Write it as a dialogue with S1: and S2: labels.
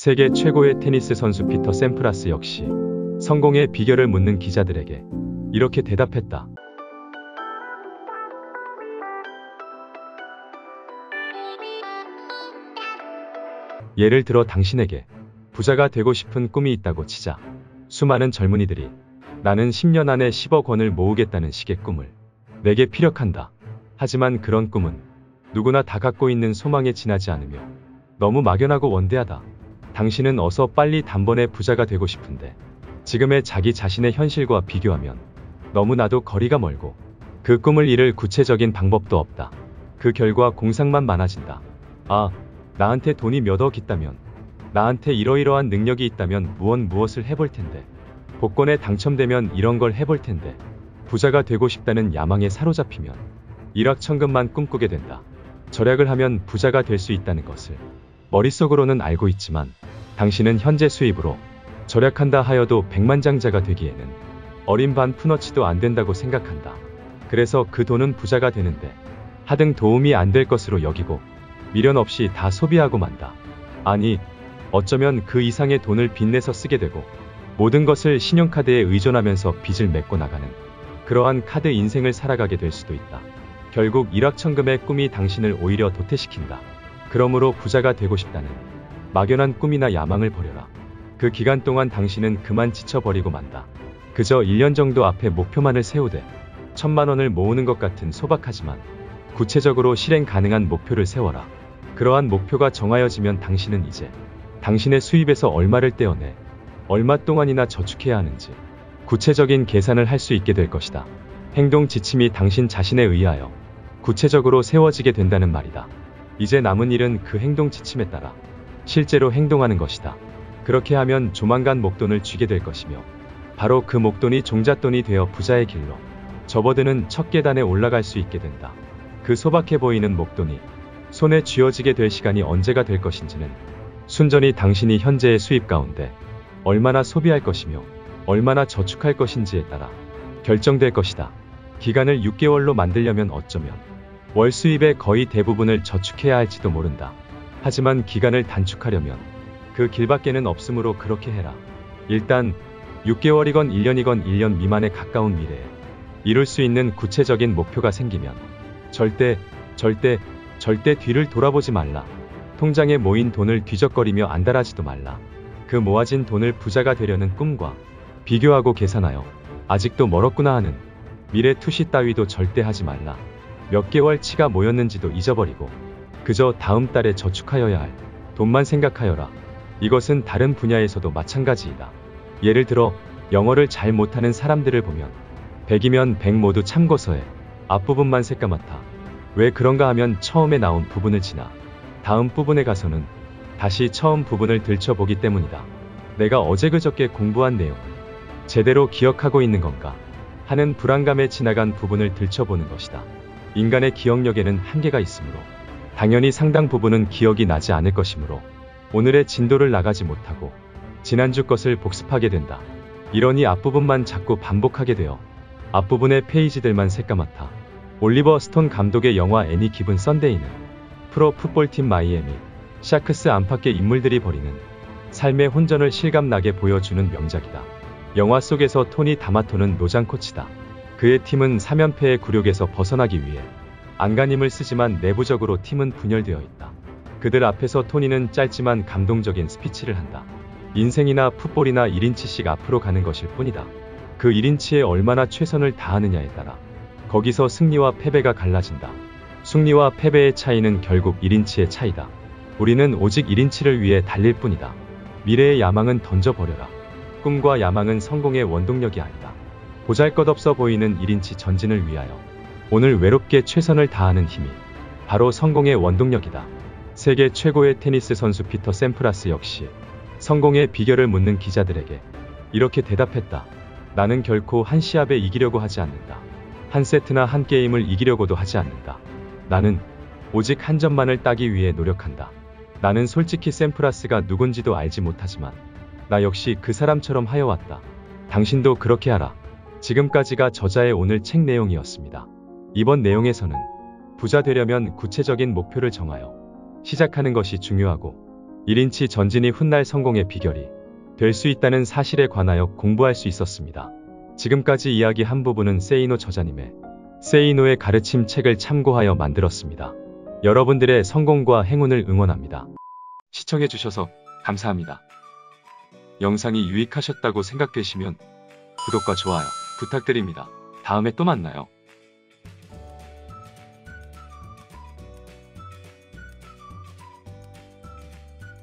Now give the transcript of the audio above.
S1: 세계 최고의 테니스 선수 피터 샘프라스 역시 성공의 비결을 묻는 기자들에게 이렇게 대답했다. 예를 들어 당신에게 부자가 되고 싶은 꿈이 있다고 치자 수많은 젊은이들이 나는 10년 안에 10억 원을 모으겠다는 식의 꿈을 내게 피력한다. 하지만 그런 꿈은 누구나 다 갖고 있는 소망에 지나지 않으며 너무 막연하고 원대하다. 당신은 어서 빨리 단번에 부자가 되고 싶은데 지금의 자기 자신의 현실과 비교하면 너무나도 거리가 멀고 그 꿈을 이룰 구체적인 방법도 없다. 그 결과 공상만 많아진다. 아, 나한테 돈이 몇 억 있다면, 나한테 이러이러한 능력이 있다면 무엇을 해볼 텐데, 복권에 당첨되면 이런 걸 해볼 텐데, 부자가 되고 싶다는 야망에 사로잡히면 일확천금만 꿈꾸게 된다. 절약을 하면 부자가 될 수 있다는 것을 머릿속으로는 알고 있지만 당신은 현재 수입으로 절약한다 하여도 백만장자가 되기에는 어린 반 푼어치도 안 된다고 생각한다. 그래서 그 돈은 부자가 되는데 하등 도움이 안 될 것으로 여기고 미련 없이 다 소비하고 만다. 아니, 어쩌면 그 이상의 돈을 빚내서 쓰게 되고 모든 것을 신용카드에 의존하면서 빚을 메꿔 나가는 그러한 카드 인생을 살아가게 될 수도 있다. 결국 일확천금의 꿈이 당신을 오히려 도태시킨다. 그러므로 부자가 되고 싶다는 막연한 꿈이나 야망을 버려라. 그 기간 동안 당신은 그만 지쳐버리고 만다. 그저 1년 정도 앞에 목표만을 세우되 1000만 원을 모으는 것 같은 소박하지만 구체적으로 실행 가능한 목표를 세워라. 그러한 목표가 정하여지면 당신은 이제 당신의 수입에서 얼마를 떼어내 얼마 동안이나 저축해야 하는지 구체적인 계산을 할 수 있게 될 것이다. 행동 지침이 당신 자신에 의하여 구체적으로 세워지게 된다는 말이다. 이제 남은 일은 그 행동 지침에 따라 실제로 행동하는 것이다. 그렇게 하면 조만간 목돈을 쥐게 될 것이며 바로 그 목돈이 종잣돈이 되어 부자의 길로 접어드는 첫 계단에 올라갈 수 있게 된다. 그 소박해 보이는 목돈이 손에 쥐어지게 될 시간이 언제가 될 것인지는 순전히 당신이 현재의 수입 가운데 얼마나 소비할 것이며 얼마나 저축할 것인지에 따라 결정될 것이다. 기간을 6개월로 만들려면 어쩌면 월 수입의 거의 대부분을 저축해야 할지도 모른다. 하지만 기간을 단축하려면 그 길밖에는 없으므로 그렇게 해라. 일단 6개월이건 1년이건 1년 미만에 가까운 미래에 이룰 수 있는 구체적인 목표가 생기면 절대 뒤를 돌아보지 말라. 통장에 모인 돈을 뒤적거리며 안달하지도 말라. 그 모아진 돈을 부자가 되려는 꿈과 비교하고 계산하여 아직도 멀었구나 하는 미래 투시 따위도 절대 하지 말라. 몇 개월 치가 모였는지도 잊어버리고 그저 다음 달에 저축하여야 할 돈만 생각하여라. 이것은 다른 분야에서도 마찬가지이다. 예를 들어 영어를 잘 못하는 사람들을 보면 100이면 100 모두 참고서에 앞부분만 새까맣다. 왜 그런가 하면 처음에 나온 부분을 지나 다음 부분에 가서는 다시 처음 부분을 들춰보기 때문이다. 내가 어제 그저께 공부한 내용을 제대로 기억하고 있는 건가 하는 불안감에 지나간 부분을 들춰보는 것이다. 인간의 기억력에는 한계가 있으므로 당연히 상당 부분은 기억이 나지 않을 것이므로 오늘의 진도를 나가지 못하고 지난주 것을 복습하게 된다. 이러니 앞부분만 자꾸 반복하게 되어 앞부분의 페이지들만 새까맣다. 올리버 스톤 감독의 영화 애니 기분 선데이는 프로 풋볼팀 마이애미 샤크스 안팎의 인물들이 벌이는 삶의 혼전을 실감나게 보여주는 명작이다. 영화 속에서 토니 다마토는 노장 코치다. 그의 팀은 3연패의 굴욕에서 벗어나기 위해 안간힘을 쓰지만 내부적으로 팀은 분열되어 있다. 그들 앞에서 토니는 짧지만 감동적인 스피치를 한다. 인생이나 풋볼이나 1인치씩 앞으로 가는 것일 뿐이다. 그 1인치에 얼마나 최선을 다하느냐에 따라 거기서 승리와 패배가 갈라진다. 승리와 패배의 차이는 결국 1인치의 차이다. 우리는 오직 1인치를 위해 달릴 뿐이다. 미래의 야망은 던져버려라. 꿈과 야망은 성공의 원동력이 아니다. 보잘것없어 보이는 1인치 전진을 위하여 오늘 외롭게 최선을 다하는 힘이 바로 성공의 원동력이다. 세계 최고의 테니스 선수 피터 샘프라스 역시 성공의 비결을 묻는 기자들에게 이렇게 대답했다. 나는 결코 한 시합에 이기려고 하지 않는다. 한 세트나 한 게임을 이기려고도 하지 않는다. 나는 오직 한 점만을 따기 위해 노력한다. 나는 솔직히 샘프라스가 누군지도 알지 못하지만 나 역시 그 사람처럼 하여왔다. 당신도 그렇게 하라. 지금까지가 저자의 오늘 책 내용이었습니다. 이번 내용에서는 부자 되려면 구체적인 목표를 정하여 시작하는 것이 중요하고 1인치 전진이 훗날 성공의 비결이 될 수 있다는 사실에 관하여 공부할 수 있었습니다. 지금까지 이야기한 부분은 세이노 저자님의 세이노의 가르침 책을 참고하여 만들었습니다. 여러분들의 성공과 행운을 응원합니다. 시청해주셔서 감사합니다. 영상이 유익하셨다고 생각되시면 구독과 좋아요 부탁드립니다. 다음에 또 만나요.